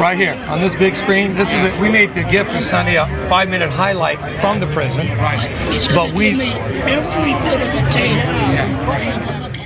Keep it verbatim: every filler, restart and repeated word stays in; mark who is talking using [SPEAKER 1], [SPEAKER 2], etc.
[SPEAKER 1] right here on this big screen. This is a, we made the gift to Sonny a five-minute highlight from the prison.
[SPEAKER 2] Right.
[SPEAKER 1] But we
[SPEAKER 2] every bit of the tape.
[SPEAKER 1] Yeah.